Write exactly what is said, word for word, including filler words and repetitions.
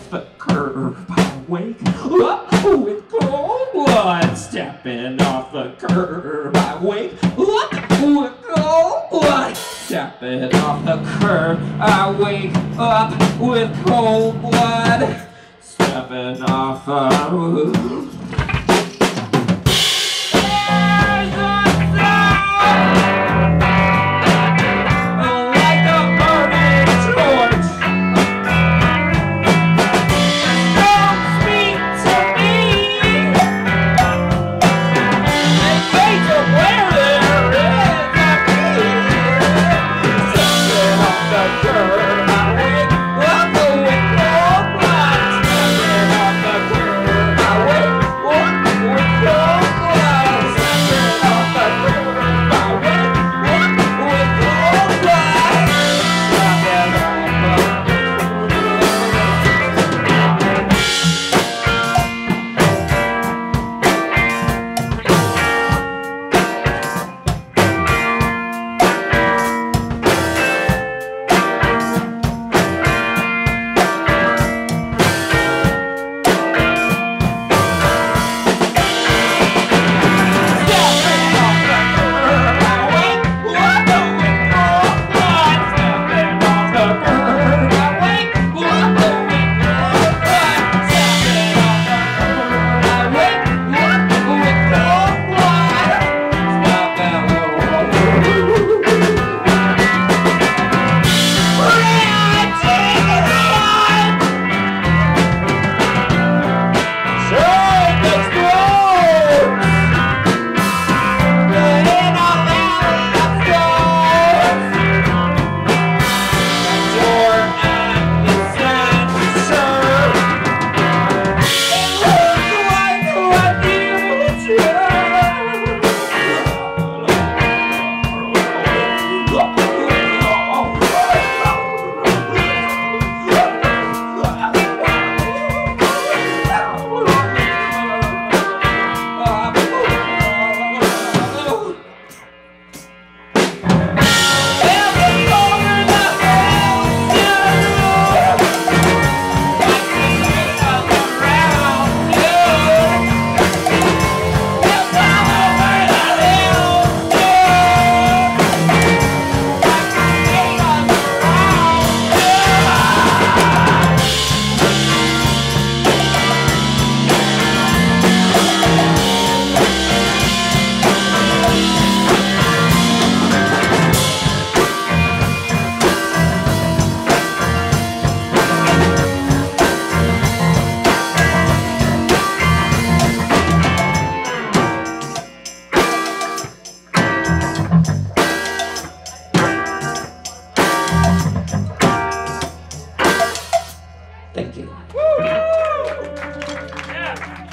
off the curb. I wake up with cold blood. Stepping off the curb. I wake up with cold blood. Stepping off the curb. I wake up with cold blood. Stepping off the Thank you. Woo! Yeah.